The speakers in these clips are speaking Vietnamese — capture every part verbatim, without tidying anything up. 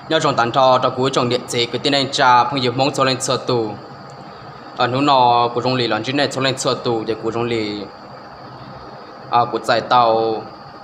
nhớ trong tán trò trò cuối trong điện chế cái tin anh cha phong dịp mong cho lên sơ tù ở núi nọ của trong lì lần trước này cho lên sơ tù để của trong lì à của giải tàu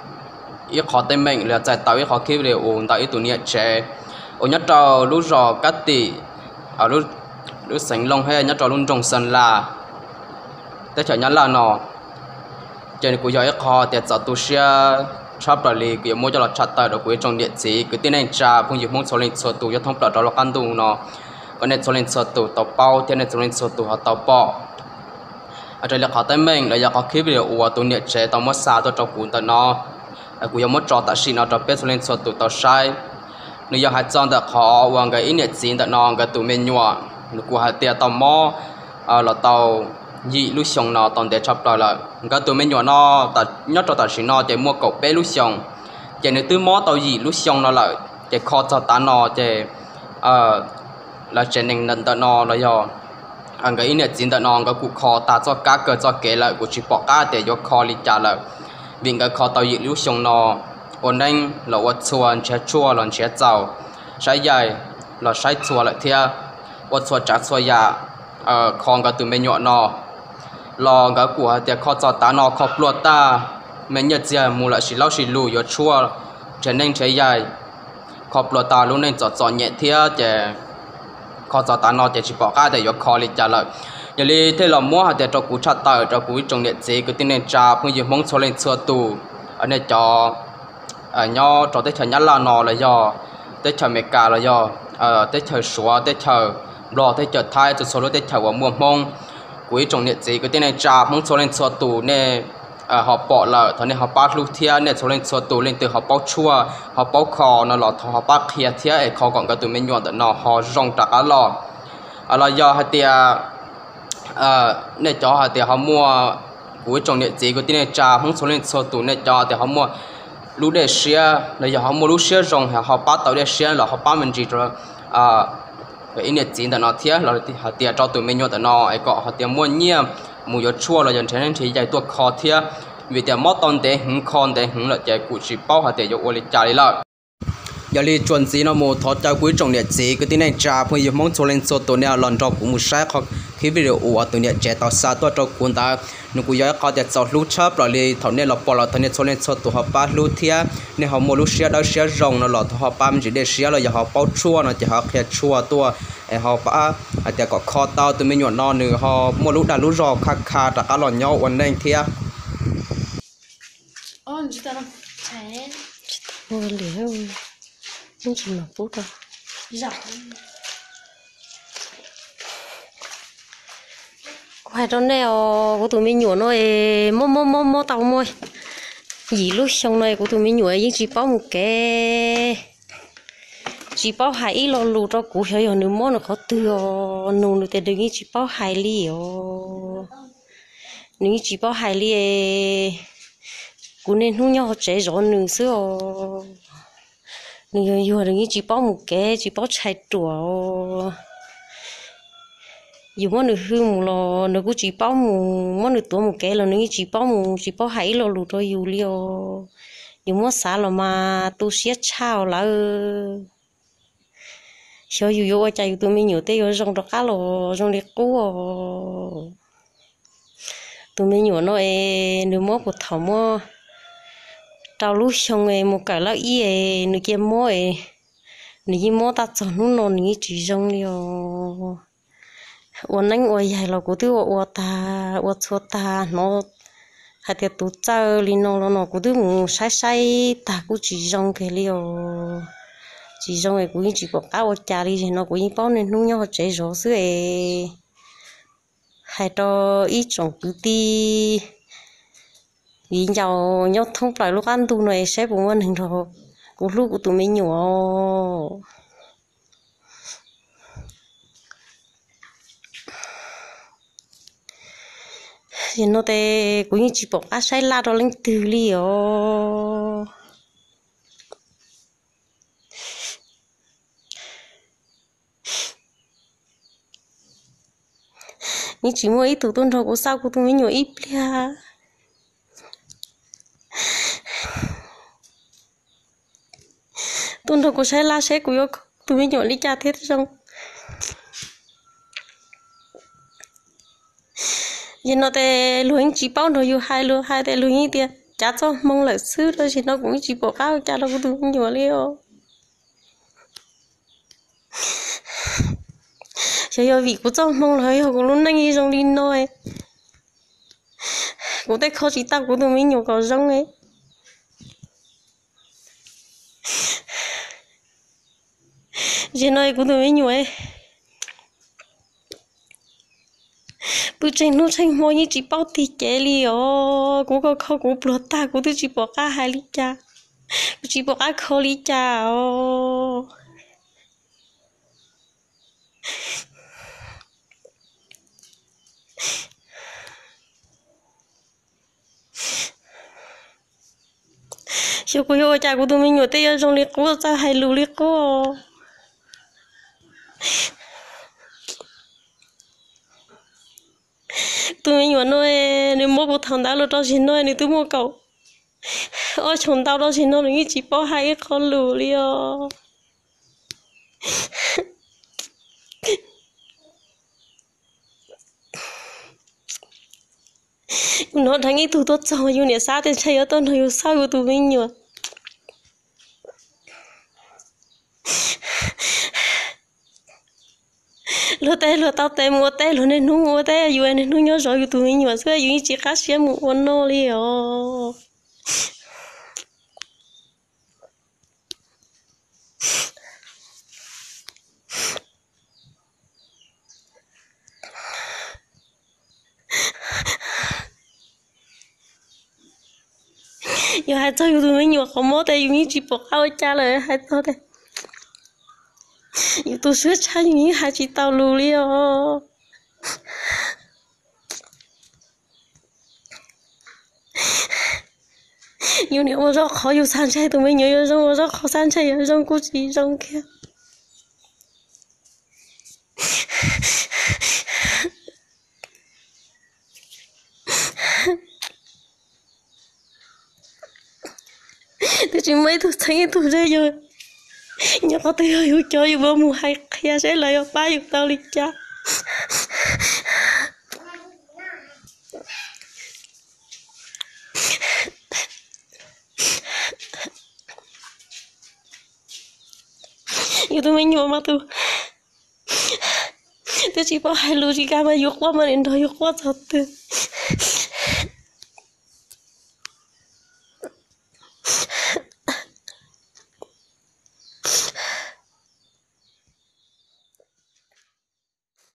ít khó tên mình là giải tàu ít khó khi về ổn tại ít tụ niệm trẻ ở nhất trò lúc rò cắt tỉ ở lúc lúc sánh long hay nhất trò luôn trồng sân làแต่ฉันยันละเนาะเจนกูย้อยคอแต่จัดตัวเชียชอบปลีกูยังมั่วจะหลอดชัดแต่ดอกกูจงเดียดสีกูที่ในจ่าพงหยิบมงโซลินสตูจะท้องปลอดเรากันดูเนาะก็ในโซลินสตูต่อเป้าที่ในโซลินสตูเขาต่อปออาจจะเรียกเขาแต่เม่งแล้วอยากเขาคิดไปเดี๋ยวอัวตัวเนี่ยเจต่อมัดซาตัวจกูแต่เนาะกูยังมั่วจอแต่ชินเอาจอเป็ดโซลินสตูต่อใช้นึกอยากหายจอนแต่ขอวางกับอินเนี่ยจีนแต่นอนกับตัวเมนัวนึกกูหายเตียต่อหม้อเออเราต่อยี่ลูกชงนอตอนเด็กชอบเราเลยก็ตัวไม่หยวนนอแต่ยอดตัวตัดสินนอจะมัวกบเป้ลูกชงจะในตื้อหม้อตัวยี่ลูกชงนอเลยจะคอจะตานอจะเอ่อแล้วจะหนึ่งนันตนอเลยยออันก็อินเนี่ยจินตนอก็กูคอตาจะก้าเกิดจะเกเลยกูชิปอกก้าแต่ยกคอลิจาเลยวิ่งก็คอตัวยี่ลูกชงนอวันนั้นเราวัดชวนเชื่อชัวหล่อนเชื่อเจ้าใช้ใหญ่เราใช้ชัวเลยเทียวัดชวนจัดชัวยาเอ่อคองก็ตัวไม่หยวนนอรอกับกูฮะแต่ข้อจอตานอขอบปลวดตาแม่เนี่ยเจ้ามูละสิเล่าสิลูยชัวจะเน่งใช้ใหญ่ขอบปลวดตาลุ้นเน่งจอดจอดเนี่ยเทียจะข้อจอตานอจะชิปอกก้าแต่ยกคอลิจ่าเลยอย่าลีเท่เรามั่วฮะแต่จอกูชัดตาจอกูจงเนี่ยเจก็ติเน่งจ่าเพิ่งยืมมงโซเลนเสือตูอันนี้จอเอ่อย่อจอได้เฉยยันลานอเลยย่อได้เฉยเมกาเลยย่อเอ่อได้เฉยชัวได้เฉยรอได้เฉยไทยจะโซโลได้เฉยว่ามั่วมงกูจงเนี่ยจีก็ที่ในจ่ามึงโซเลนสวตูเนี่ยเขาปอเลยตอนนี้เขาปัดลูกเทียเนี่ยโซเลนสวตูเล่นตัวเขาเป้าชั่วเขาเป้าคอนั่นหรอเขาปัดเทียเทียไอ้คอก่อนก็ตัวไม่ยวนแต่นอเขาจงจากอะไรอะไรยอฮัตเตียเนี่ยจอฮัตเตียเขามัวกูจงเนี่ยจีก็ที่ในจ่ามึงโซเลนสวตูเนี่ยจอแต่เขามัวรู้เดเชียแล้วยอเขามัวรู้เชียจงเขาปัดตัวเดเชียหรอเขาปัดมันจีตัวอินเดียจีนแต่นอเทียเราหาเตียเจ้าตัวไม่ยอแต่นอไอ้ก็หาเตียม้วนเงียบมูยชั่วเราจนเช่นที่ใหญ่ตัวคอเทียวิเตียมอตอนเดหึงคอนเดหึงเราใจกูชิเป้าหาเตียยกโอลิจาริละอย่าลีจวนจีนมูทอดเจ้ากุ้ยจงเนี่ยจีก็ที่ในจ่าเพื่อยืมมงโซเลนโซตัวเนี่ยหลอนจอกูมุใช้เขาคลิปวิดีโอตัวเนี่ยเจต่อซาตัวจอกูตาหนูกูย้อยเขาจะจอดลูกชอบเราเลยตอนนี้เราปล่อยเราตอนนี้โซเลนโซตัวเขาป้าลูกเทียเนี่ยเขาโมลูเชียดาวเชียจงเราหลอดเขาป้ามันจะได้เชียเราอย่าเขาเป้าชั่วนะจะเขาแค่ชั่วตัวไอ้เขาป้าอาจจะก็คอเต้าตัวไม่หยวนนอนหนึ่งเขาโมลูดาลูรอคาคาแต่ก็หลอนย่อวันนั้นเทียอ๋อจิตตาใช่โอ้เหลียวนี่กินมาปุ๊บอ่ะจ้ะ quay trong này của tụi mình nhổ nó mò mò mò mò tàu mồi gì lúc xong này của tụi mình nhổ những chỉ bao một cái chỉ bao hai lo lù cho củ hiểu hiểu nữa mò nó khó từ nụ nụ tiền đừng chỉ bao hai li những chỉ bao hai li củ nên không nhau chế rõ nương xưa nương hiểu đừng chỉ bao một cái chỉ bao chạy đùa dù món được hư một lò nó cũng chỉ bao một món được tuổi một cái là nó chỉ bao một chỉ bao hai lò lụt rồi dù liều dù món xả là mà tôi siết chao là cho dù dù chạy tôi mới nhiều tới rồi rong đó cá lò rong liệt cú tôi mới nhiều nó nếu món của thảo mò tao lúc xong ấy một cái là ý ấy nó kia mò ấy nó chỉ mò ta chọn nó nó nó chỉ rong liềuวันนั้นวันใหญ่เราก็ที่ว่าวันตาวันชัวตาเนาะหากแต่ตัวเจ้าลีนอเราเนาะก็ที่มึงใช้ใช้ตากูจีจงแค่เลี้ยวจีจงไอ้กูยิ่งจีบอกก้าวจ่าลีเนาะกูยิ่งป้อนเนี่ยนุ่งยอดใจrõซื้อไอ้ให้ตัวอีจงกูตียิ่งยาวยอดทุ่งปล่อยลูกอันตัวหน่อยใช้ผมวันหนึ่งเรากูลูกกูตัวไม่หนัวgiờ nó để cũng như chỉ bỏ cá sai la đó lên từ liều như chỉ mua ít từ tuần đầu của sao của tôi mới nhiều ít lia tuần đầu của sai la sai của tụi mình nhỏ đi cha thế xong giờ nó để lúa chỉ bao nó yêu hai lúa hai để lúa như thế cha cho mong là xứ đó thì nó cũng chỉ bỏ cao cha nó cũng tụi mình nhỏ liêu giờ vì cũng cho mong là họ cũng luôn đang đi trong đi nói cũng thấy khó chỉ tao cũng tụi mình nhỏ có rong ấy giờ nói cũng tụi mình nhỏ ấy bữa trên nó trên môi như chỉ bao thì chế li ó cũng có khó cũng bớt ta cũng tôi chỉ bỏ cả hai lít cha chỉ bỏ cả khó lít cha ó giờ cô yêu cha của tụi mình nhiều tây trong liệt cô cha hay lù liệt cô tụi mình nhiều nói nếu mua một thằng đã lo cho chị nói nếu tụi mua cậu ở chồng tao đó chị nói là chỉ bỏ hai cái con lù đi ó nó thằng ấy tụi tôi cho yêu nè sao thì chơi ở tôi nói sao của tụi mình nhiều lo té lo tao té mua té lo nên nung mua té yêu nên nung nhớ rồi của tụi mình nhiều xưa yêu chỉ cá xé một con nó đi ó yêu hai cho yêu tụi mình nhiều không mua té yêu chỉ bỏ cao chaเลยhai cho té yêu tôi sửa cha yêu hai chỉ tao lù đi ó yêu nếu mà rất khó yêu san chay tụi mình nhiều yêu trong rất khó san chay yêu trong cô chỉ trong kia tôi chỉ mấy tôi thấy tôi đây rồi nhớ có tôi yêu cho yêu bố mù hay kia sẽ lại ba yêu tao đi cha yêu tụi mình nhiều mà tôi tôi chỉ bảo hai lúa chỉ cả mà yêu quá mà đến đó yêu quá thật